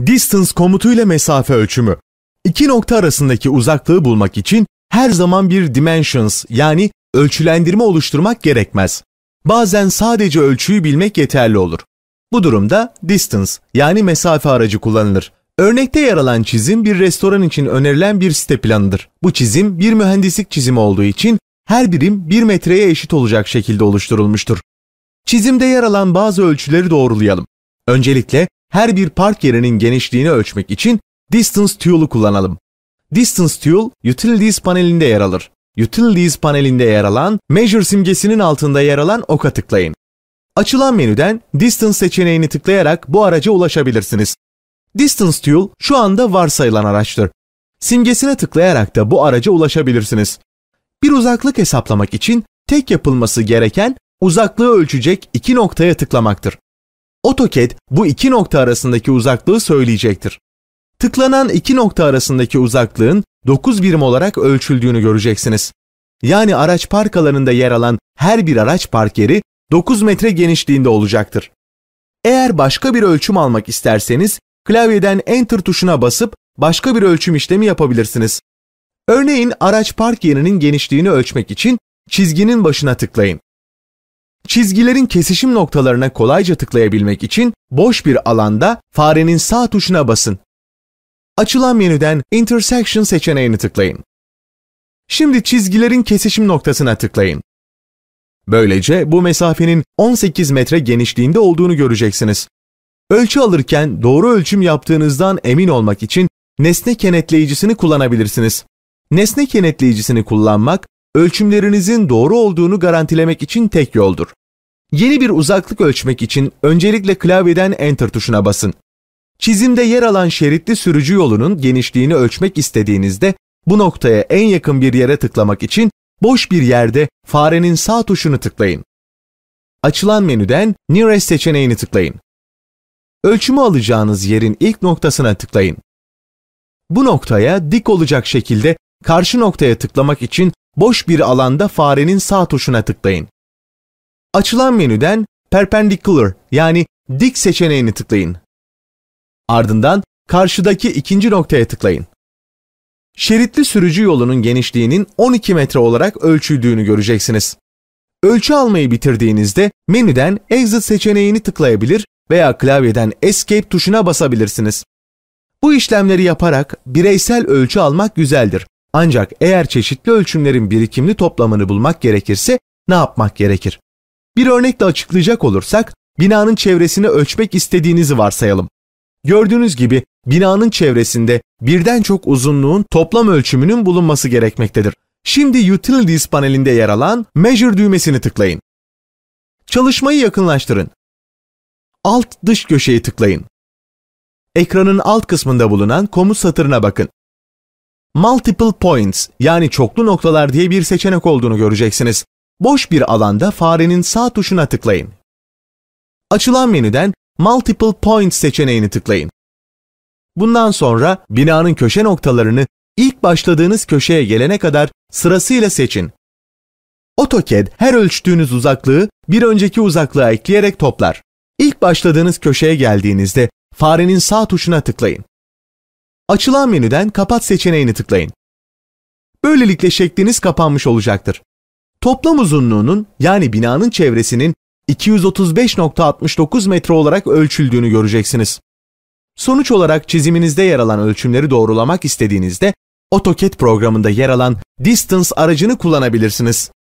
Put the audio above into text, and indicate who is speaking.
Speaker 1: Distance komutuyla mesafe ölçümü. İki nokta arasındaki uzaklığı bulmak için her zaman bir dimensions yani ölçülendirme oluşturmak gerekmez. Bazen sadece ölçüyü bilmek yeterli olur. Bu durumda distance yani mesafe aracı kullanılır. Örnekte yer alan çizim bir restoran için önerilen bir site planıdır. Bu çizim bir mühendislik çizimi olduğu için her birim 1 metreye eşit olacak şekilde oluşturulmuştur. Çizimde yer alan bazı ölçüleri doğrulayalım. Öncelikle her bir park yerinin genişliğini ölçmek için Distance Tool'u kullanalım. Distance Tool, Utilities panelinde yer alır. Utilities panelinde yer alan Measure simgesinin altında yer alan oka tıklayın. Açılan menüden Distance seçeneğini tıklayarak bu araca ulaşabilirsiniz. Distance Tool şu anda varsayılan araçtır. Simgesine tıklayarak da bu araca ulaşabilirsiniz. Bir uzaklık hesaplamak için tek yapılması gereken uzaklığı ölçecek iki noktaya tıklamaktır. AutoCAD bu iki nokta arasındaki uzaklığı söyleyecektir. Tıklanan iki nokta arasındaki uzaklığın 9 birim olarak ölçüldüğünü göreceksiniz. Yani araç park alanında yer alan her bir araç park yeri 9 metre genişliğinde olacaktır. Eğer başka bir ölçüm almak isterseniz klavyeden Enter tuşuna basıp başka bir ölçüm işlemi yapabilirsiniz. Örneğin araç park yerinin genişliğini ölçmek için çizginin başına tıklayın. Çizgilerin kesişim noktalarına kolayca tıklayabilmek için boş bir alanda farenin sağ tuşuna basın. Açılan menüden Intersection seçeneğini tıklayın. Şimdi çizgilerin kesişim noktasına tıklayın. Böylece bu mesafenin 18 metre genişliğinde olduğunu göreceksiniz. Ölçü alırken doğru ölçüm yaptığınızdan emin olmak için nesne kenetleyicisini kullanabilirsiniz. Nesne kenetleyicisini kullanmak, ölçümlerinizin doğru olduğunu garantilemek için tek yoldur. Yeni bir uzaklık ölçmek için öncelikle klavyeden Enter tuşuna basın. Çizimde yer alan şeritli sürücü yolunun genişliğini ölçmek istediğinizde bu noktaya en yakın bir yere tıklamak için boş bir yerde farenin sağ tuşunu tıklayın. Açılan menüden Nearest seçeneğini tıklayın. Ölçümü alacağınız yerin ilk noktasına tıklayın. Bu noktaya dik olacak şekilde karşı noktaya tıklamak için boş bir alanda farenin sağ tuşuna tıklayın. Açılan menüden Perpendicular yani dik seçeneğini tıklayın. Ardından karşıdaki ikinci noktaya tıklayın. Şeritli sürücü yolunun genişliğinin 12 metre olarak ölçüldüğünü göreceksiniz. Ölçü almayı bitirdiğinizde menüden Exit seçeneğini tıklayabilir veya klavyeden Escape tuşuna basabilirsiniz. Bu işlemleri yaparak bireysel ölçü almak güzeldir. Ancak eğer çeşitli ölçümlerin birikimli toplamını bulmak gerekirse ne yapmak gerekir? Bir örnekle açıklayacak olursak, binanın çevresini ölçmek istediğinizi varsayalım. Gördüğünüz gibi binanın çevresinde birden çok uzunluğun toplam ölçümünün bulunması gerekmektedir. Şimdi Utilities panelinde yer alan Measure düğmesini tıklayın. Çalışmayı yakınlaştırın. Alt dış köşeyi tıklayın. Ekranın alt kısmında bulunan komut satırına bakın. Multiple Points yani çoklu noktalar diye bir seçenek olduğunu göreceksiniz. Boş bir alanda farenin sağ tuşuna tıklayın. Açılan menüden Multiple Points seçeneğini tıklayın. Bundan sonra binanın köşe noktalarını ilk başladığınız köşeye gelene kadar sırasıyla seçin. AutoCAD her ölçtüğünüz uzaklığı bir önceki uzaklığa ekleyerek toplar. İlk başladığınız köşeye geldiğinizde farenin sağ tuşuna tıklayın. Açılan menüden Kapat seçeneğini tıklayın. Böylelikle şekliniz kapanmış olacaktır. Toplam uzunluğunun yani binanın çevresinin 235.69 metre olarak ölçüldüğünü göreceksiniz. Sonuç olarak çiziminizde yer alan ölçümleri doğrulamak istediğinizde AutoCAD programında yer alan Distance aracını kullanabilirsiniz.